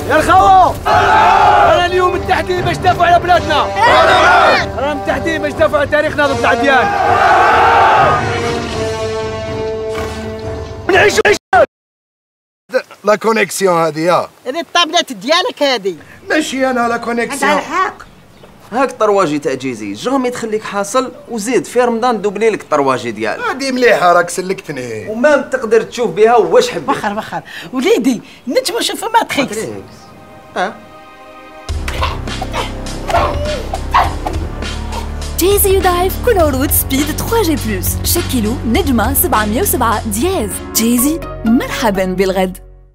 يا الخوة انا اليوم متحدين باش ندافعوا على بلادنا. انا متحدين باش ندافعوا على تاريخنا ضد العديان. نعيشوا لا كونيكسيون هذه هذه الطابلات ديالك هذه. ماشي انا لا كونيكسيون. عندها الحق. هاك طرواجي تاع جيزي جامي تخليك حاصل وزيد في رمضان دوبلي لك الطرواجي ديالك. هادي مليحه راك سلكتني. وما تقدر تشوف بها واش حبيت. بخر وليدي نجمو نشوفو ماتريكس. جيزي يضاعف كل عروض سبيد 3G+. شكلوا نجمة 707 دياز. جيزي مرحبا بالغد.